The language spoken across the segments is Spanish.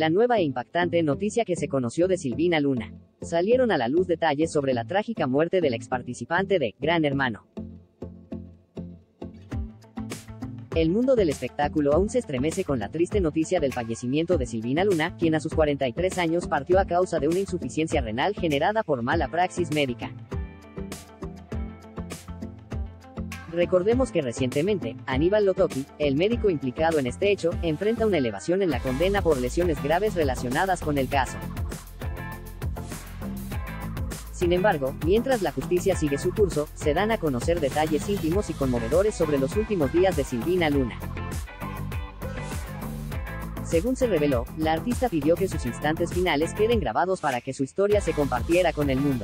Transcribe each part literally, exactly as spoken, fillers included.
La nueva e impactante noticia que se conoció de Silvina Luna. Salieron a la luz detalles sobre la trágica muerte del exparticipante de Gran Hermano. El mundo del espectáculo aún se estremece con la triste noticia del fallecimiento de Silvina Luna, quien a sus cuarenta y tres años partió a causa de una insuficiencia renal generada por mala praxis médica. Recordemos que recientemente, Aníbal Lotoki, el médico implicado en este hecho, enfrenta una elevación en la condena por lesiones graves relacionadas con el caso. Sin embargo, mientras la justicia sigue su curso, se dan a conocer detalles íntimos y conmovedores sobre los últimos días de Silvina Luna. Según se reveló, la artista pidió que sus instantes finales queden grabados para que su historia se compartiera con el mundo.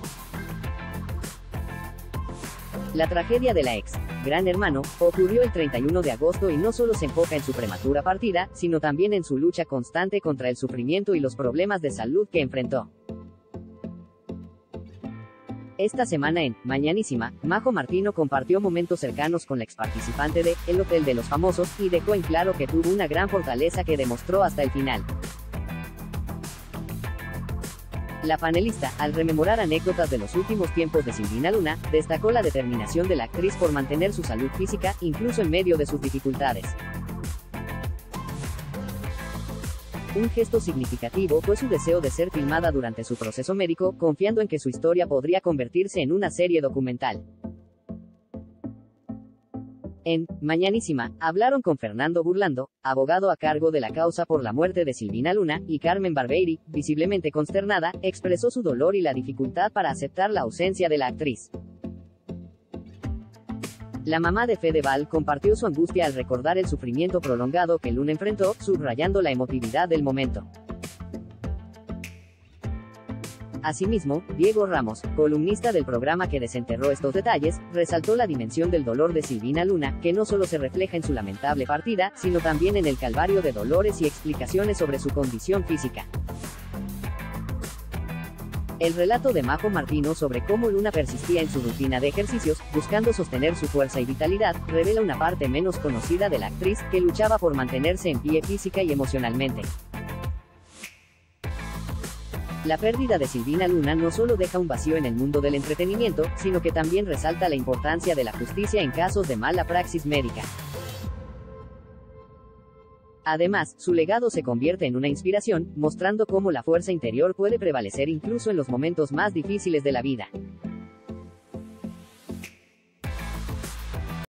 La tragedia de la ex Gran Hermano ocurrió el treinta y uno de agosto y no solo se enfoca en su prematura partida, sino también en su lucha constante contra el sufrimiento y los problemas de salud que enfrentó. Esta semana en Mañanísima, Majo Martino compartió momentos cercanos con la exparticipante de El Hotel de los Famosos y dejó en claro que tuvo una gran fortaleza que demostró hasta el final. La panelista, al rememorar anécdotas de los últimos tiempos de Silvina Luna, destacó la determinación de la actriz por mantener su salud física, incluso en medio de sus dificultades. Un gesto significativo fue su deseo de ser filmada durante su proceso médico, confiando en que su historia podría convertirse en una serie documental. En Mañanísima, hablaron con Fernando Burlando, abogado a cargo de la causa por la muerte de Silvina Luna, y Carmen Barbeiri, visiblemente consternada, expresó su dolor y la dificultad para aceptar la ausencia de la actriz. La mamá de Fedeval compartió su angustia al recordar el sufrimiento prolongado que Luna enfrentó, subrayando la emotividad del momento. Asimismo, Diego Ramos, columnista del programa que desenterró estos detalles, resaltó la dimensión del dolor de Silvina Luna, que no solo se refleja en su lamentable partida, sino también en el calvario de dolores y explicaciones sobre su condición física. El relato de Majo Martino sobre cómo Luna persistía en su rutina de ejercicios, buscando sostener su fuerza y vitalidad, revela una parte menos conocida de la actriz, que luchaba por mantenerse en pie física y emocionalmente. La pérdida de Silvina Luna no solo deja un vacío en el mundo del entretenimiento, sino que también resalta la importancia de la justicia en casos de mala praxis médica. Además, su legado se convierte en una inspiración, mostrando cómo la fuerza interior puede prevalecer incluso en los momentos más difíciles de la vida.